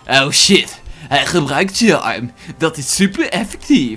Oh shit, hij gebruikt charm. Dat is super effectief.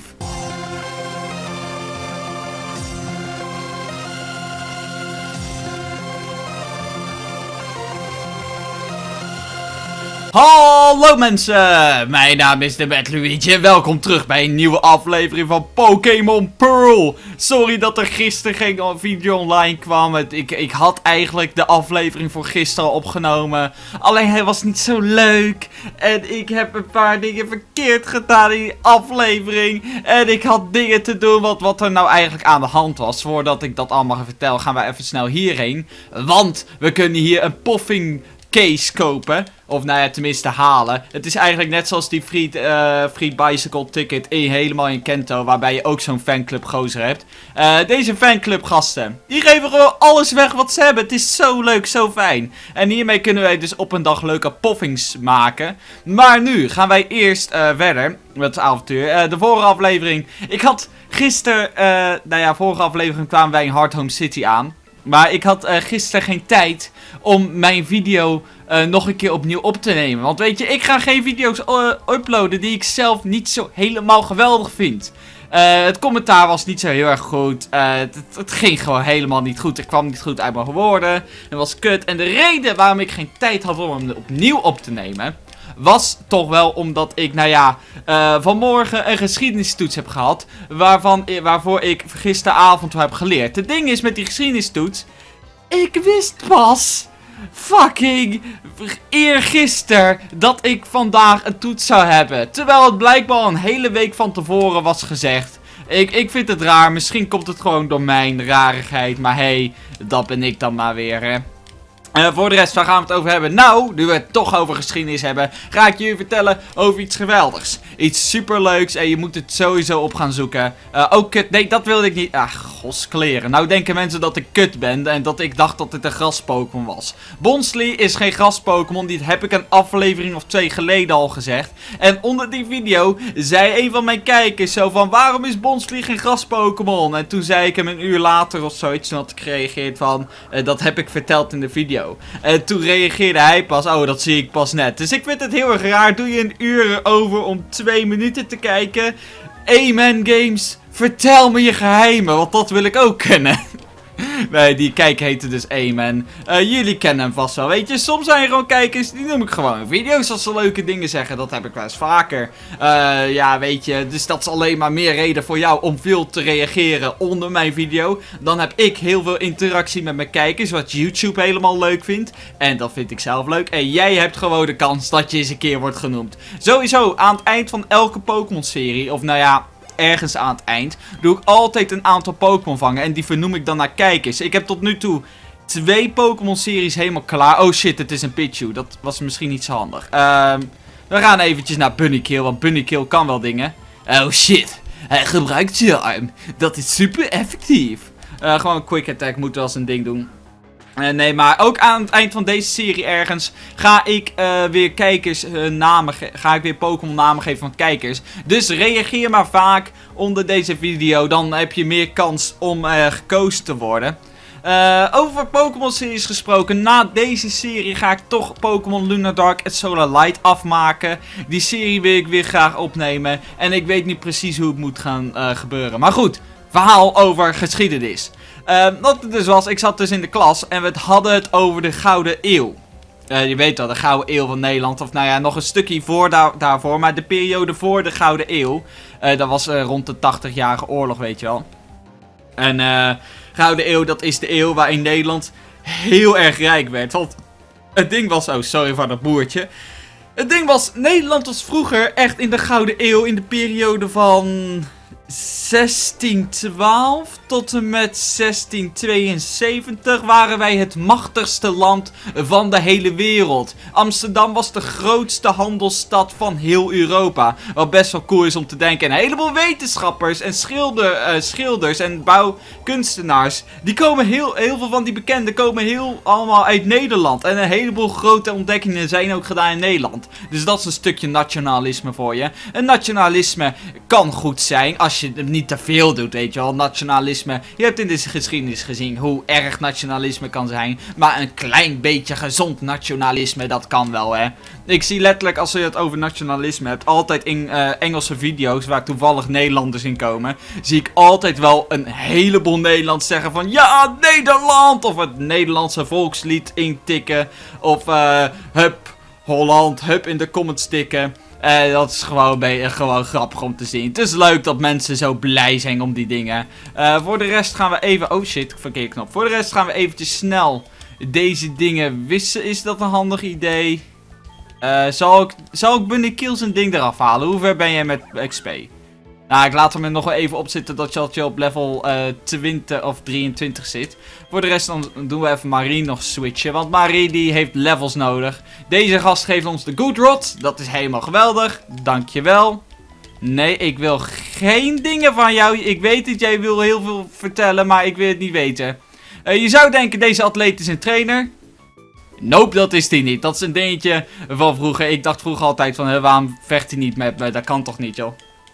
Hallo mensen, mijn naam is de Bad Luigi en welkom terug bij een nieuwe aflevering van Pokémon Pearl. Sorry dat er gisteren geen video online kwam. Ik had eigenlijk de aflevering voor gisteren opgenomen. Alleen hij was niet zo leuk. En ik heb een paar dingen verkeerd gedaan in die aflevering. En ik had dingen te doen wat er nou eigenlijk aan de hand was. Voordat ik dat allemaal ga vertellen gaan we even snel hierheen. Want we kunnen hier een poffing case kopen. Of nou ja, tenminste halen. Het is eigenlijk net zoals die free bicycle ticket helemaal in Kanto. Waarbij je ook zo'n fanclub gozer hebt. Deze fanclub gasten. Die geven gewoon alles weg wat ze hebben. Het is zo leuk, zo fijn. En hiermee kunnen wij dus op een dag leuke poffings maken. Maar nu gaan wij eerst verder met het avontuur. De vorige aflevering. Ik had gisteren, nou ja, vorige aflevering kwamen wij in Hardhome City aan. Maar ik had gisteren geen tijd om mijn video nog een keer opnieuw op te nemen. Want weet je, ik ga geen video's uploaden die ik zelf niet zo helemaal geweldig vind. Het commentaar was niet zo heel erg goed. Het ging gewoon helemaal niet goed. Ik kwam niet goed uit mijn woorden. Het was kut. En de reden waarom ik geen tijd had om hem opnieuw op te nemen was toch wel omdat ik, nou ja, vanmorgen een geschiedenistoets heb gehad. Waarvoor ik gisteravond heb geleerd. Het ding is met die geschiedenistoets, ik wist pas fucking eergisteren dat ik vandaag een toets zou hebben. Terwijl het blijkbaar al een hele week van tevoren was gezegd. Ik vind het raar. Misschien komt het gewoon door mijn rarigheid. Maar hey, dat ben ik dan maar weer, hè. Voor de rest, waar gaan we het over hebben? Nou, nu we het toch over geschiedenis hebben, ga ik jullie vertellen over iets geweldigs. Iets superleuks en je moet het sowieso op gaan zoeken. Oh, kut. Nee, dat wilde ik niet. Ach, goskleren. Nou denken mensen dat ik kut ben en dat ik dacht dat dit een gras-Pokémon was. Bonsly is geen gras-Pokémon. Die heb ik een aflevering of 2 geleden al gezegd. En onder die video zei een van mijn kijkers zo van, waarom is Bonsly geen gras-Pokémon? En toen zei ik hem een uur later of zoiets, toen had ik gereageerd van, dat heb ik verteld in de video. En toen reageerde hij pas, oh dat zie ik pas net. Dus ik vind het heel erg raar, doe je een uur over om 2 minuten te kijken. Amen Games, vertel me je geheimen, want dat wil ik ook kennen. Nee, die kijker heette dus Amen. Jullie kennen hem vast wel, weet je. Soms zijn er gewoon kijkers, die noem ik gewoon video's als ze leuke dingen zeggen. Dat heb ik wel eens vaker. Ja, weet je. Dus dat is alleen maar meer reden voor jou om veel te reageren onder mijn video. Dan heb ik heel veel interactie met mijn kijkers, wat YouTube helemaal leuk vindt. En dat vind ik zelf leuk. En jij hebt gewoon de kans dat je eens een keer wordt genoemd. Sowieso, aan het eind van elke Pokémon-serie, of nou ja, ergens aan het eind, doe ik altijd een aantal Pokémon vangen. En die vernoem ik dan naar kijkers. Ik heb tot nu toe 2 Pokémon-series helemaal klaar. Oh shit, het is een Pichu. Dat was misschien niet zo handig. We gaan eventjes naar Bunnykill, want Bunnykill kan wel dingen. Oh shit, hij gebruikt charm. Dat is super effectief. Gewoon een quick attack moet wel eens een ding doen. Nee, maar ook aan het eind van deze serie ergens ga ik weer kijkers ga ik weer Pokémon namen geven van kijkers. Dus reageer maar vaak onder deze video, dan heb je meer kans om gekozen te worden. Over Pokémon series gesproken, na deze serie ga ik toch Pokémon Lunardark en Solar Light afmaken. Die serie wil ik weer graag opnemen en ik weet niet precies hoe het moet gaan gebeuren. Maar goed, verhaal over geschiedenis. Wat het dus was, ik zat dus in de klas en we hadden het over de Gouden Eeuw. Je weet wel, de Gouden Eeuw van Nederland. Of nou ja, nog een stukje voor daarvoor. Maar de periode voor de Gouden Eeuw. Dat was rond de 80-jarige oorlog, weet je wel. En Gouden Eeuw, dat is de eeuw waarin Nederland heel erg rijk werd. Want het ding was, oh sorry voor dat boertje. Het ding was, Nederland was vroeger echt in de Gouden Eeuw in de periode van 1612 tot en met 1672 waren wij het machtigste land van de hele wereld. Amsterdam was de grootste handelsstad van heel Europa. Wat best wel cool is om te denken. En een heleboel wetenschappers en schilders en bouwkunstenaars, die komen heel veel van die bekenden komen allemaal uit Nederland. En een heleboel grote ontdekkingen zijn ook gedaan in Nederland. Dus dat is een stukje nationalisme voor je. En nationalisme kan goed zijn als als je het niet te veel doet, weet je wel. Nationalisme, je hebt in de geschiedenis gezien hoe erg nationalisme kan zijn. Maar een klein beetje gezond nationalisme, dat kan wel, hè. Ik zie letterlijk, als je het over nationalisme hebt, altijd in Engelse video's, waar toevallig Nederlanders in komen, zie ik altijd wel een heleboel Nederlanders zeggen van, ja, Nederland! Of het Nederlandse volkslied intikken. Of, hup, Holland, hup in de comments tikken. Dat is gewoon grappig om te zien. Het is leuk dat mensen zo blij zijn om die dingen. Voor de rest gaan we even... Oh shit, verkeerde knop. Voor de rest gaan we eventjes snel deze dingen wissen. Is dat een handig idee? Zal ik Bunny Kills een ding eraf halen? Hoe ver ben jij met XP? Nou, ik laat hem er nog wel even op zitten dat je op level 20 of 23 zit. Voor de rest dan doen we even Marie nog switchen. Want Marie die heeft levels nodig. Deze gast geeft ons de Good Rod. Dat is helemaal geweldig. Dankjewel. Nee, ik wil geen dingen van jou. Ik weet dat jij wil heel veel vertellen, maar ik wil het niet weten. Je zou denken, deze atleet is een trainer. Nope, dat is hij niet. Dat is een dingetje van vroeger. Ik dacht vroeger altijd van, waarom vecht hij niet met me? Dat kan toch niet, joh.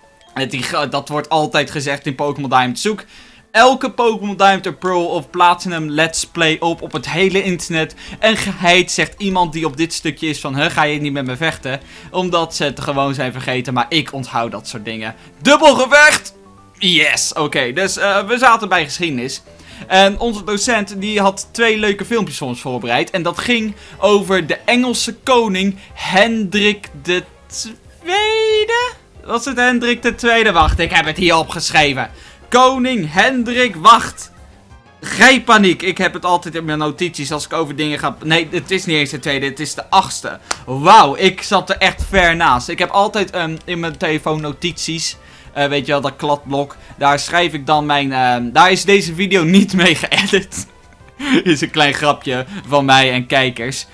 Dat wordt altijd gezegd in Pokémon Diamond. Zoek elke Pokémon Diamond or Pearl of Platinum Let's Play op het hele internet. En geheid zegt iemand die op dit stukje is van, ga je niet met me vechten? Omdat ze het gewoon zijn vergeten, maar ik onthoud dat soort dingen. Dubbel gevecht! Yes, oké. Dus we zaten bij geschiedenis. En onze docent die had 2 leuke filmpjes voor ons voorbereid. En dat ging over de Engelse koning Hendrik de Tweede. Was het Hendrik de Tweede? Wacht, ik heb het hier opgeschreven. Koning Hendrik, wacht. Geen paniek. Ik heb het altijd in mijn notities als ik over dingen ga... Nee, het is niet eens de tweede, het is de 8e. Wauw, ik zat er echt ver naast. Ik heb altijd in mijn telefoon notities. Weet je wel, dat kladblok. Daar schrijf ik dan mijn... daar is deze video niet mee geëdit. Is een klein grapje van mij en kijkers.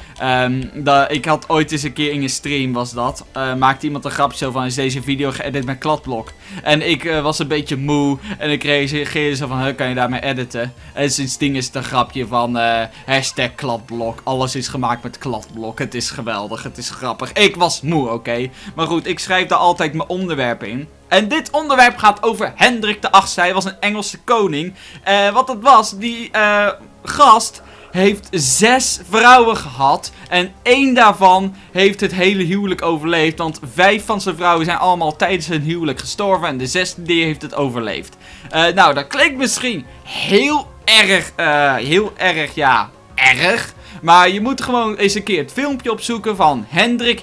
Ik had ooit eens een keer in een stream, was dat. Maakte iemand een grapje zo van, is deze video geëdit met kladblok? En ik was een beetje moe. En ik reageerde zo van, kan je daarmee editen? En sindsdien is het een grapje van, hashtag kladblok. Alles is gemaakt met kladblok. Het is geweldig, het is grappig. Ik was moe, oké. Maar goed, ik schrijf daar altijd mijn onderwerp in. En dit onderwerp gaat over Hendrik de 8e. Hij was een Engelse koning. Wat het was, die gast heeft 6 vrouwen gehad. En 1 daarvan heeft het hele huwelijk overleefd. Want 5 van zijn vrouwen zijn allemaal tijdens hun huwelijk gestorven. En de 6e die heeft het overleefd. Nou, dat klinkt misschien heel erg, ja, erg. Maar je moet gewoon eens een keer het filmpje opzoeken van Hendrik.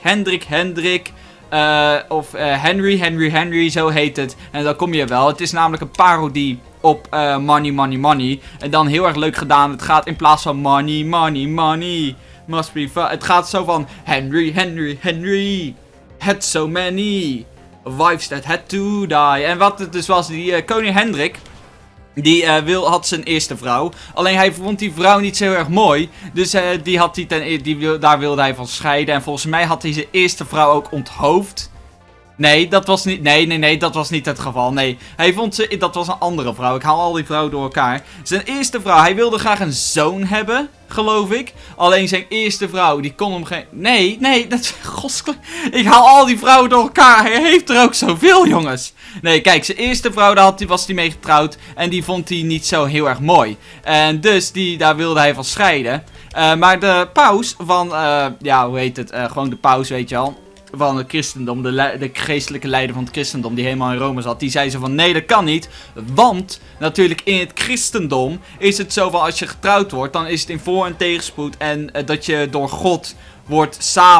Of Henry, zo heet het. En dan kom je wel. Het is namelijk een parodie op money. En dan heel erg leuk gedaan. Het gaat in plaats van money. Must be fun. Het gaat zo van Henry. Had so many wives that had to die. En wat het dus was, die koning Hendrik... Die had zijn eerste vrouw. Alleen hij vond die vrouw niet zo heel erg mooi. Dus daar wilde hij van scheiden. En volgens mij had hij zijn eerste vrouw ook onthoofd. Nee, dat was niet... Nee, dat was niet het geval. Nee, hij vond dat was een andere vrouw. Ik haal al die vrouwen door elkaar. Zijn eerste vrouw, hij wilde graag een zoon hebben, geloof ik. Alleen zijn eerste vrouw, die kon hem geen... Nee, dat... Ik haal al die vrouwen door elkaar. Hij heeft er ook zoveel, jongens. Nee, kijk, zijn eerste vrouw, daar was hij mee getrouwd. En die vond hij niet zo heel erg mooi. En dus, daar wilde hij van scheiden. Maar de paus van... ja, hoe heet het? Gewoon de paus, weet je al. Van het christendom, de geestelijke leider van het christendom, die helemaal in Rome zat, die zei zo van, nee, dat kan niet, want natuurlijk in het christendom is het zo van, als je getrouwd wordt, dan is het in voor- en tegenspoed en dat je door God wordt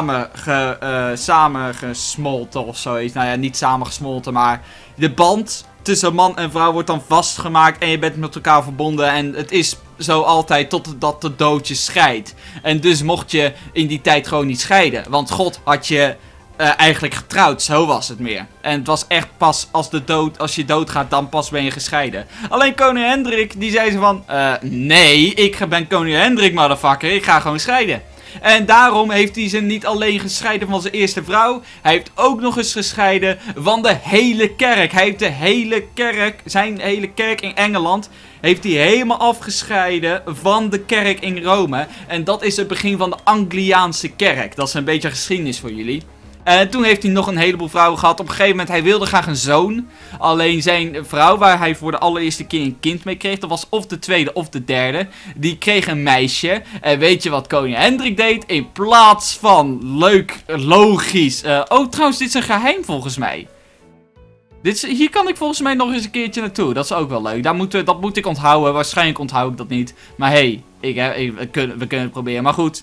samengesmolten of zoiets. Nou ja, niet samengesmolten, maar de band tussen man en vrouw wordt dan vastgemaakt en je bent met elkaar verbonden en het is zo altijd totdat de dood je scheidt. En dus mocht je in die tijd gewoon niet scheiden, want God had je eigenlijk getrouwd, zo was het meer. En het was echt pas als je doodgaat, dan pas ben je gescheiden. Alleen koning Hendrik, die zei ze van, nee, ik ben koning Hendrik, motherfucker, ik ga gewoon scheiden. En daarom heeft hij ze niet alleen gescheiden van zijn eerste vrouw. Hij heeft ook nog eens gescheiden van de hele kerk. Hij heeft zijn hele kerk in Engeland, heeft hij helemaal afgescheiden van de kerk in Rome. En dat is het begin van de Angliaanse kerk. Dat is een beetje geschiedenis voor jullie. Toen heeft hij nog een heleboel vrouwen gehad. Op een gegeven moment, hij wilde graag een zoon. Alleen zijn vrouw, waar hij voor de allereerste keer een kind mee kreeg, dat was of de tweede of de derde. Die kreeg een meisje. En weet je wat koning Hendrik deed? In plaats van leuk, logisch. Oh, trouwens, dit is een geheim volgens mij. Hier kan ik volgens mij nog eens een keertje naartoe. Dat is ook wel leuk. Dat moet ik onthouden. Waarschijnlijk onthoud ik dat niet. Maar hey, we kunnen het proberen. Maar goed.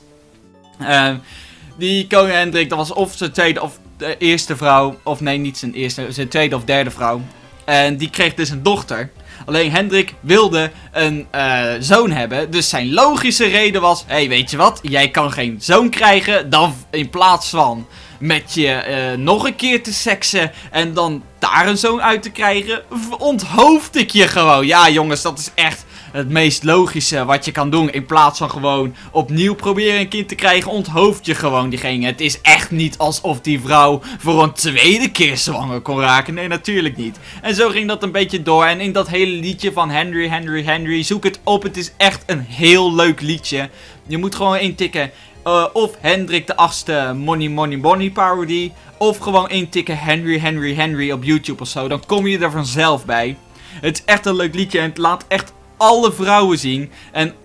Die koning Hendrik, dat was of zijn tweede of de eerste vrouw. Of nee, niet zijn eerste. Zijn tweede of derde vrouw. En die kreeg dus een dochter. Alleen Hendrik wilde een zoon hebben. Dus zijn logische reden was... Hé, weet je wat? Jij kan geen zoon krijgen. Dan in plaats van met je nog een keer te seksen. En dan daar een zoon uit te krijgen. Onthoofd ik je gewoon. Ja jongens, dat is echt het meest logische wat je kan doen. In plaats van gewoon opnieuw proberen een kind te krijgen. Onthoofd je gewoon diegene. Het is echt niet alsof die vrouw voor een tweede keer zwanger kon raken. Nee, natuurlijk niet. En zo ging dat een beetje door. En in dat hele liedje van Henry, Henry, Henry. Zoek het op. Het is echt een heel leuk liedje. Je moet gewoon intikken. Of Hendrik de 8e Money Money Money parody. Of gewoon intikken Henry Henry Henry op YouTube of zo. Dan kom je er vanzelf bij. Het is echt een leuk liedje. En het laat echt alle vrouwen zien. En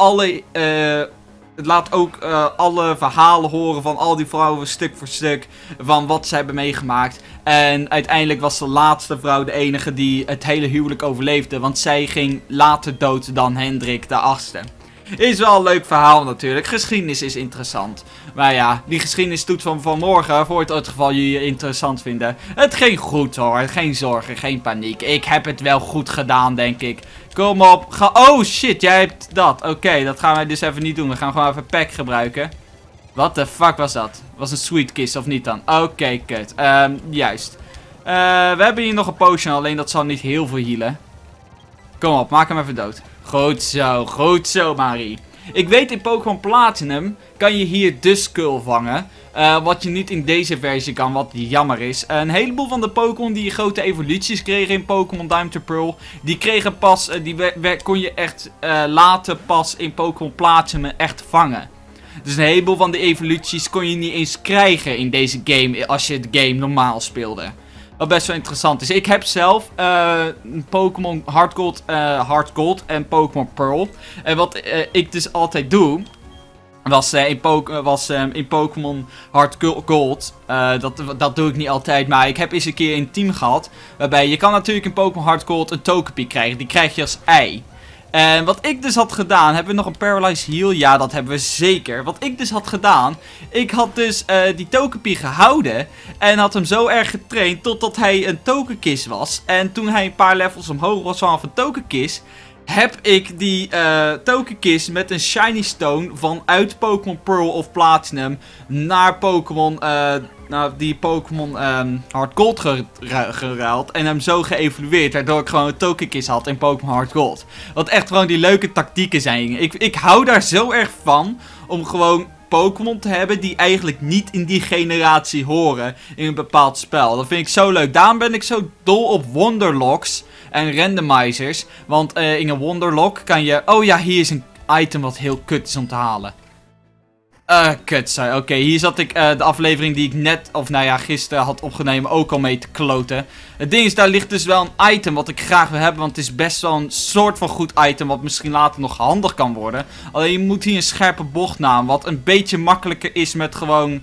het laat ook alle verhalen horen van al die vrouwen stuk voor stuk. Van wat ze hebben meegemaakt. En uiteindelijk was de laatste vrouw de enige die het hele huwelijk overleefde. Want zij ging later dood dan Hendrik de 8e. Is wel een leuk verhaal natuurlijk. Geschiedenis is interessant. Maar ja, die geschiedenistoets van vanmorgen, voor het geval jullie je interessant vinden. Het ging goed hoor, geen zorgen, geen paniek. Ik heb het wel goed gedaan, denk ik. Kom op, oh shit, jij hebt dat. Oké, dat gaan wij dus even niet doen. We gaan gewoon even pack gebruiken. What the fuck was dat? Was een sweet kiss of niet dan? Oké, kut. Juist. We hebben hier nog een potion, alleen dat zal niet heel veel healen. Kom op, maak hem even dood. Goed zo, Marie. Ik weet in Pokémon Platinum kan je hier de Skull vangen. Wat je niet in deze versie kan, wat jammer is. Een heleboel van de Pokémon die grote evoluties kregen in Pokémon Diamond and Pearl. Die kregen pas, kon je echt later pas in Pokémon Platinum echt vangen. Dus een heleboel van de evoluties kon je niet eens krijgen in deze game als je de game normaal speelde. Wat best wel interessant is. Ik heb zelf Pokémon Hard Gold en Pokémon Pearl. En wat ik dus altijd doe, was in Pokémon Hard Gold. Dat doe ik niet altijd, maar ik heb eens een keer een team gehad. Waarbij je kan natuurlijk in Pokémon Hard Gold een Togepi krijgen. Die krijg je als ei. En wat ik dus had gedaan, hebben we nog een Paralyzed Heal? Ja, dat hebben we zeker. Wat ik dus had gedaan, ik had dus die Togepi gehouden en had hem zo erg getraind totdat hij een Togekiss was. En toen hij een paar levels omhoog was vanaf een Togekiss, heb ik die Togekiss met een Shiny Stone vanuit Pokémon Pearl of Platinum naar Pokémon die Pokémon Hard Gold geruild en hem zo geëvolueerd, waardoor ik gewoon een Togekiss had in Pokémon Hard Gold. Wat echt gewoon die leuke tactieken zijn. Ik hou daar zo erg van om gewoon Pokémon te hebben die eigenlijk niet in die generatie horen in een bepaald spel. Dat vind ik zo leuk. Daarom ben ik zo dol op Wonderlocks en randomizers. Want in een Wonderlock kan je... Oh ja, hier is een item wat heel kut is om te halen. Kut, sorry. Oké, hier zat ik de aflevering die ik net, of nou ja, gisteren had opgenomen ook al mee te kloten. Het ding is, daar ligt dus wel een item wat ik graag wil hebben, want het is best wel een soort van goed item wat misschien later nog handig kan worden. Alleen je moet hier een scherpe bocht namen, wat een beetje makkelijker is met gewoon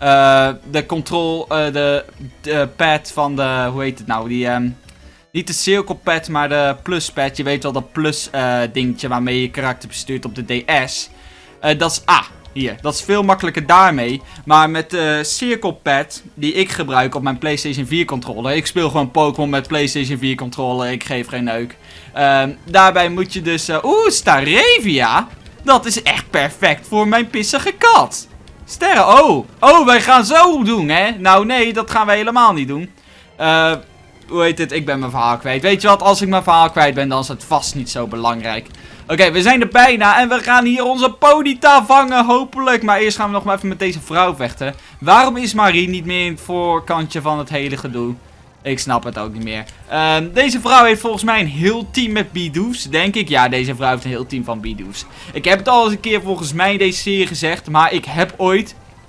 de pad van de, hoe heet het nou, die, niet de cirkelpad, maar de plus pad. Je weet wel, dat plus dingetje waarmee je karakter bestuurt op de DS. Dat is hier, dat is veel makkelijker daarmee. Maar met de cirkelpad die ik gebruik op mijn PlayStation 4 controller. Ik speel gewoon Pokémon met PlayStation 4 controller. Ik geef geen neuk. Daarbij moet je dus... Staravia? Dat is echt perfect voor mijn pissige kat. Sterren, oh, wij gaan zo doen, hè? Nou, nee, dat gaan wij helemaal niet doen. Hoe heet het? Ik ben mijn verhaal kwijt. Weet je wat? Als ik mijn verhaal kwijt ben, dan is het vast niet zo belangrijk. Oké, we zijn er bijna en we gaan hier onze Ponyta vangen, hopelijk. Maar eerst gaan we nog maar even met deze vrouw vechten. Waarom is Marie niet meer in het voorkantje van het hele gedoe? Ik snap het ook niet meer. Deze vrouw heeft volgens mij een heel team met Bidoos, denk ik. Ja, deze vrouw heeft een heel team van Bidoos. Ik heb het al eens een keer volgens mij in deze serie gezegd, maar ik heb ooit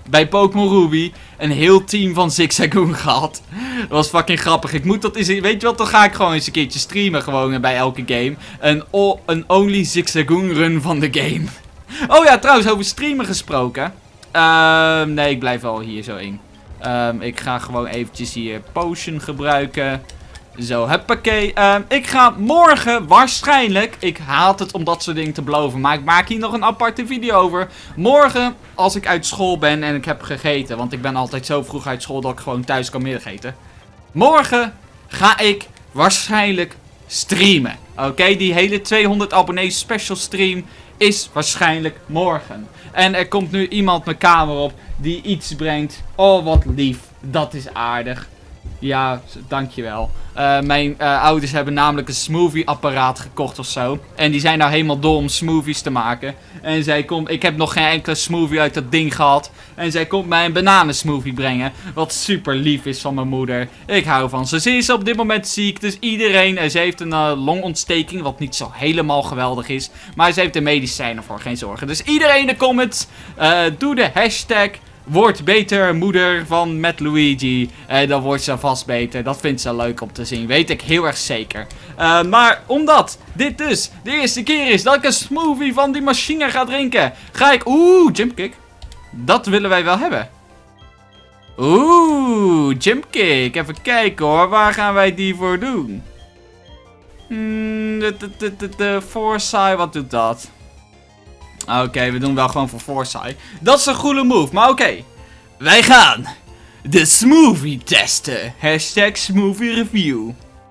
bij Pokémon Ruby een heel team van Zigzagoon gehad. Dat was fucking grappig. Ik moet dat eens, weet je wat, dan ga ik gewoon eens een keertje streamen gewoon bij elke game. Een only Zigzagoon run van de game. Oh ja, trouwens, over streamen gesproken. Nee, ik blijf wel hier zo in. Ik ga gewoon eventjes hier potion gebruiken. Zo, huppakee. Ik ga morgen waarschijnlijk, ik haat het om dat soort dingen te beloven, maar ik maak hier nog een aparte video over. Morgen, als ik uit school ben en ik heb gegeten, want ik ben altijd zo vroeg uit school dat ik gewoon thuis kan middageten. Morgen ga ik waarschijnlijk streamen. Oké, die hele 200 abonnees special stream is waarschijnlijk morgen. En er komt nu iemand mijn kamer op die iets brengt. Oh, wat lief. Dat is aardig. Ja, dankjewel. Mijn ouders hebben namelijk een smoothie-apparaat gekocht of zo. En die zijn nou helemaal dol om smoothies te maken. En zij komt... Ik heb nog geen enkele smoothie uit dat ding gehad. En zij komt mij een bananensmoothie brengen. Wat super lief is van mijn moeder. Ik hou van ze. Ze is op dit moment ziek. Dus iedereen... Ze heeft een longontsteking. Wat niet zo helemaal geweldig is. Maar ze heeft de medicijnen voor. Geen zorgen. Dus iedereen in de comments. Doe de hashtag... Wordt beter moeder van Matt Luigi. Dan wordt ze vast beter. Dat vindt ze leuk om te zien. Weet ik heel erg zeker. Maar omdat dit dus de eerste keer is dat ik een smoothie van die machine ga drinken. Ga ik... Oeh, jumpkick. Dat willen wij wel hebben. Oeh, jumpkick. Even kijken hoor. Waar gaan wij die voor doen? De Foresight, wat doet dat? Oké, we doen wel gewoon voor Foresight. Dat is een goede move, maar oké. Wij gaan de smoothie testen. Hashtag smoothie review.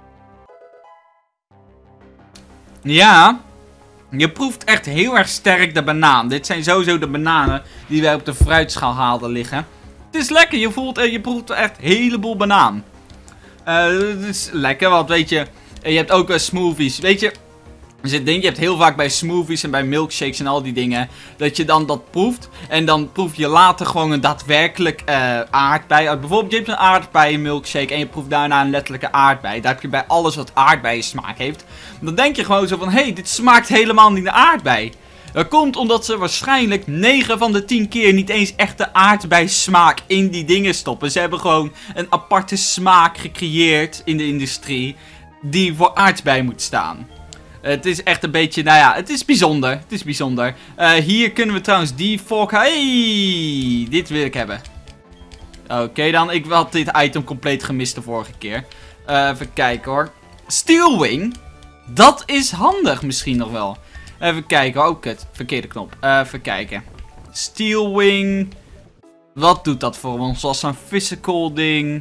Ja, je proeft echt heel erg sterk de banaan. Dit zijn sowieso de bananen die wij op de fruitschaal hadden liggen. Het is lekker, je proeft echt een heleboel banaan. Het is lekker, want weet je, je hebt ook smoothies, weet je... Je hebt heel vaak bij smoothies en bij milkshakes en al die dingen, dat je dan dat proeft. En dan proef je later gewoon een daadwerkelijk aardbei. Bijvoorbeeld je hebt een aardbeien milkshake en je proeft daarna een letterlijke aardbei. Daar heb je bij alles wat aardbeien smaak heeft. Dan denk je gewoon zo van, hé, dit smaakt helemaal niet naar aardbei. Dat komt omdat ze waarschijnlijk 9 van de 10 keer niet eens echte aardbeismaak in die dingen stoppen. Ze hebben gewoon een aparte smaak gecreëerd in de industrie die voor aardbei moet staan. Het is echt een beetje, nou ja, het is bijzonder. Het is bijzonder. Hier kunnen we trouwens die volk... Hey, dit wil ik hebben. Oké, dan. Ik had dit item compleet gemist de vorige keer. Even kijken hoor. Steelwing. Dat is handig misschien nog wel. Even kijken. Oh, kut. Verkeerde knop. Even kijken. Steelwing. Wat doet dat voor ons? Als een physical ding...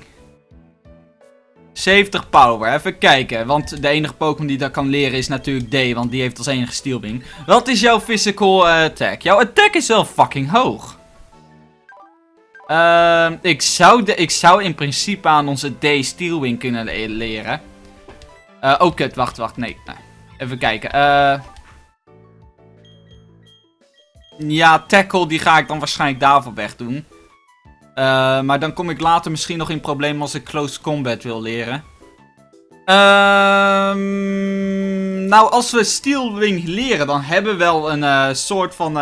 70 power, even kijken. Want de enige Pokémon die dat kan leren is natuurlijk D. Want die heeft als enige Steelwing. Wat is jouw physical attack? Jouw attack is wel fucking hoog. Ik zou in principe aan onze D Steelwing kunnen leren. Oh kut, wacht. Nee. Even kijken. Ja, tackle die ga ik dan waarschijnlijk daarvoor wegdoen. Maar dan kom ik later misschien nog in problemen als ik close combat wil leren. Nou, als we Steelwing leren, dan hebben we wel een soort van...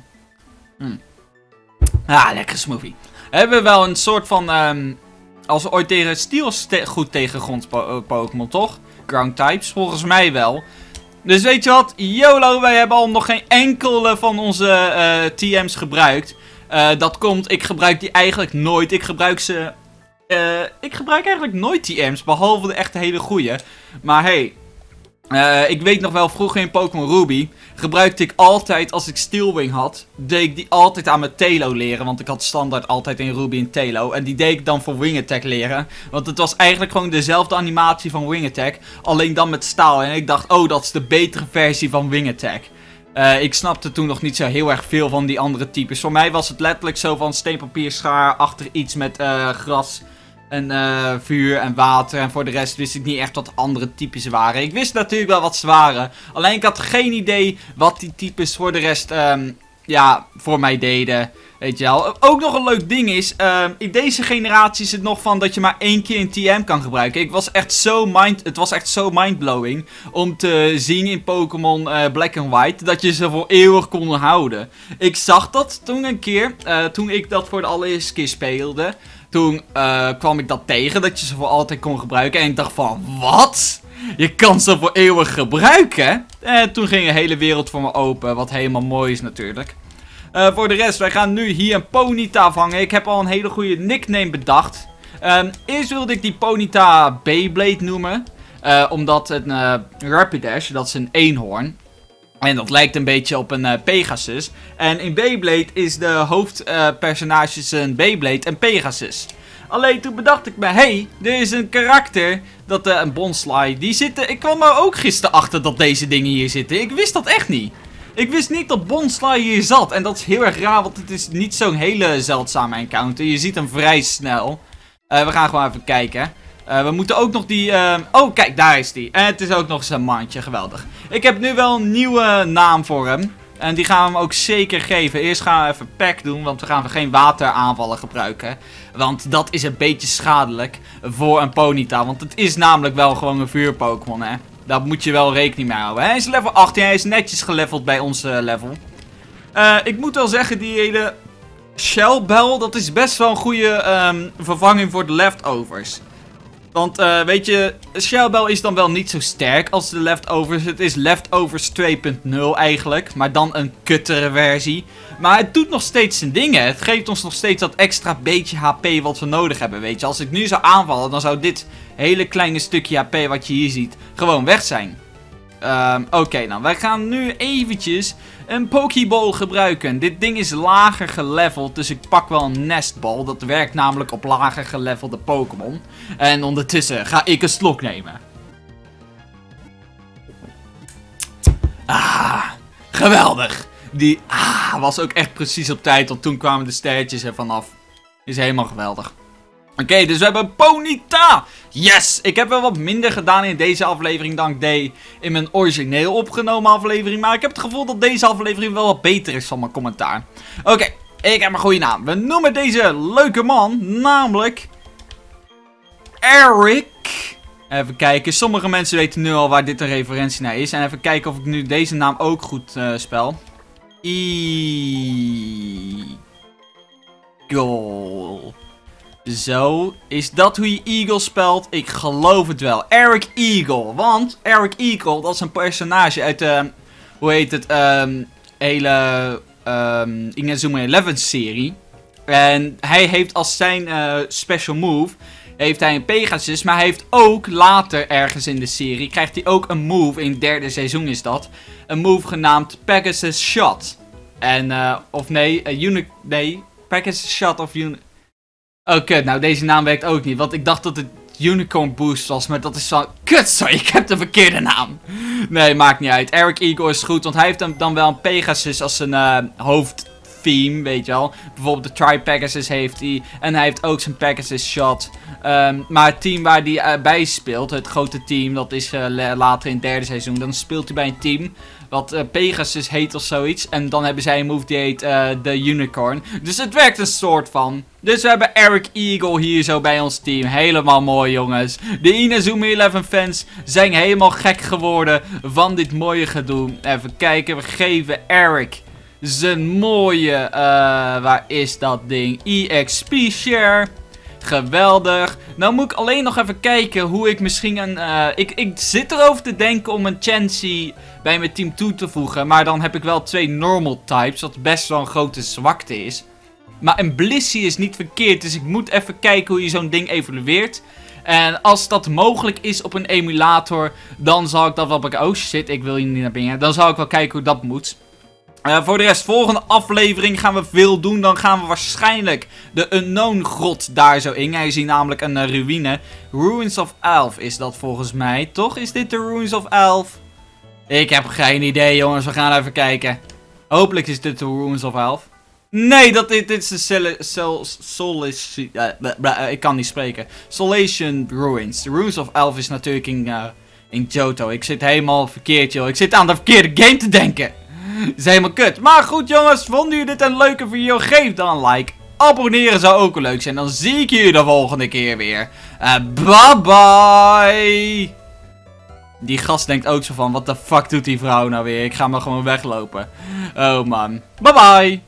lekkere smoothie. Hebben we wel een soort van... als we ooit tegen Steel goed tegen grond Pokémon, toch? Ground types, volgens mij wel. Dus weet je wat? YOLO, wij hebben al nog geen enkele van onze TM's gebruikt. Dat komt, ik gebruik die eigenlijk nooit. Ik gebruik eigenlijk nooit TM's, behalve de echte hele goeie. Maar hey, ik weet nog wel, vroeger in Pokémon Ruby gebruikte ik altijd, als ik Steelwing had, deed ik die altijd aan mijn Tailo leren. Want ik had standaard altijd in Ruby een Tailo. En die deed ik dan voor Wing Attack leren. Want het was eigenlijk gewoon dezelfde animatie van Wing Attack, alleen dan met staal. En ik dacht, oh, dat is de betere versie van Wing Attack. Ik snapte toen nog niet zo heel erg veel van die andere types. Voor mij was het letterlijk zo van steen, papier, schaar, achter iets met gras en vuur en water. En voor de rest wist ik niet echt wat andere types waren. Ik wist natuurlijk wel wat ze waren. Alleen ik had geen idee wat die types voor de rest, voor mij deden. Weet je wel. Ook nog een leuk ding is, in deze generatie is het nog van dat je maar 1 keer een TM kan gebruiken. Het was echt zo mindblowing om te zien in Pokémon Black and White dat je ze voor eeuwig kon houden. Ik zag dat toen een keer, toen ik dat voor de allereerste keer speelde. Toen kwam ik dat tegen, dat je ze voor altijd kon gebruiken. En ik dacht van, wat? Je kan ze voor eeuwig gebruiken? En toen ging de hele wereld voor me open, wat helemaal mooi is natuurlijk. Voor de rest, wij gaan nu hier een Ponyta vangen. Ik heb al een hele goede nickname bedacht. Eerst wilde ik die Ponyta Beyblade noemen. Omdat het Rapidash, dat is een eenhoorn. En dat lijkt een beetje op een Pegasus. En in Beyblade is de hoofdpersonages een Beyblade en Pegasus. Alleen toen bedacht ik me, hey, er is een karakter, dat een Bonsly, die zitten. Ik kwam er ook gisteren achter dat deze dingen hier zitten. Ik wist dat echt niet. Ik wist niet dat Bonsly hier zat. En dat is heel erg raar, want het is niet zo'n hele zeldzame encounter. Je ziet hem vrij snel. We gaan gewoon even kijken. We moeten ook nog die... Oh, kijk, daar is die. En het is ook nog zijn mandje. Geweldig. Ik heb nu wel een nieuwe naam voor hem. En die gaan we hem ook zeker geven. Eerst gaan we even pack doen, want we gaan geen wateraanvallen gebruiken. Want dat is een beetje schadelijk voor een Ponyta. Want het is namelijk wel gewoon een vuur-Pokémon, hè. Daar moet je wel rekening mee houden. Hij is level 18, hij is netjes geleveld bij ons level. Ik moet wel zeggen, die hele Shell Bell, dat is best wel een goede vervanging voor de leftovers. Want weet je, Shell Bell is dan wel niet zo sterk als de leftovers. Het is leftovers 2.0 eigenlijk, maar dan een kuttere versie. Maar het doet nog steeds zijn dingen. Het geeft ons nog steeds dat extra beetje HP wat we nodig hebben, weet je. Als ik nu zou aanvallen, dan zou dit hele kleine stukje HP wat je hier ziet gewoon weg zijn. Oké, nou, wij gaan nu eventjes een Pokéball gebruiken. Dit ding is lager geleveld, dus ik pak wel een Nestball. Dat werkt namelijk op lager gelevelde Pokémon. En ondertussen ga ik een slok nemen. Ah, geweldig. Die was ook echt precies op tijd, want toen kwamen de sterretjes er vanaf. Is helemaal geweldig. Oké, dus we hebben Ponyta! Yes! Ik heb wel wat minder gedaan in deze aflevering dan ik deed in mijn origineel opgenomen aflevering. Maar ik heb het gevoel dat deze aflevering wel wat beter is van mijn commentaar. Oké, ik heb een goede naam. We noemen deze leuke man namelijk Eric. Even kijken, sommige mensen weten nu al waar dit een referentie naar is. En even kijken of ik nu deze naam ook goed spel. Eagle. Zo, is dat hoe je Eagle spelt? Ik geloof het wel. Eric Eagle. Want Eric Eagle, dat is een personage uit de, hoe heet het, hele Inazuma 11 serie. En hij heeft als zijn special move, heeft hij een Pegasus. Maar hij heeft ook later ergens in de serie, krijgt hij ook een move, in het derde seizoen is dat. Een move genaamd Pegasus Shot. En, of nee, Pegasus Shot of Oh, kut. Nou, deze naam werkt ook niet. Want ik dacht dat het Unicorn Boost was. Maar dat is zo... Kut, sorry. Ik heb de verkeerde naam. Nee, maakt niet uit. Eric Eagle is goed. Want hij heeft dan wel een Pegasus als zijn hoofdtheme, weet je wel. Bijvoorbeeld de Tri-Pegasus heeft hij. En hij heeft ook zijn Pegasus Shot. Maar het team waar hij bij speelt, het grote team, dat is later in het derde seizoen. Dan speelt hij bij een team wat Pegasus heet of zoiets. En dan hebben zij een move die heet de Unicorn. Dus het werkt een soort van. Dus we hebben Eric Eagle hier zo bij ons team. Helemaal mooi, jongens. De Inazuma 11 fans zijn helemaal gek geworden van dit mooie gedoe. Even kijken, we geven Eric zijn mooie, waar is dat ding? EXP share. Geweldig. Nou moet ik alleen nog even kijken hoe ik misschien een... Ik zit erover te denken om een Chansey bij mijn team toe te voegen. Maar dan heb ik wel 2 normal types, wat best wel een grote zwakte is. Maar een Blissey is niet verkeerd, dus ik moet even kijken hoe je zo'n ding evolueert. En als dat mogelijk is op een emulator, dan zal ik dat wel... Oh shit, ik wil hier niet naar binnen. Dan zal ik wel kijken hoe dat moet. Voor de rest, volgende aflevering gaan we veel doen. Dan gaan we waarschijnlijk de Unknown grot daar zo in. Hij is hier namelijk een ruïne. Ruins of Elf is dat volgens mij. Toch? Is dit de Ruins of Elf? Ik heb geen idee, jongens. We gaan even kijken. Hopelijk is dit de Ruins of Elf. Nee, dit is de ik kan niet spreken. Solation Ruins. De Ruins of Elf is natuurlijk in Johto. Ik zit helemaal verkeerd, joh. Ik zit aan de verkeerde game te denken. is helemaal kut. Maar goed jongens, vonden jullie dit een leuke video? Geef dan een like. Abonneren zou ook leuk zijn. Dan zie ik jullie de volgende keer weer. Bye bye. Die gast denkt ook zo van, wat de fuck doet die vrouw nou weer? Ik ga maar gewoon weglopen. Oh man. Bye bye.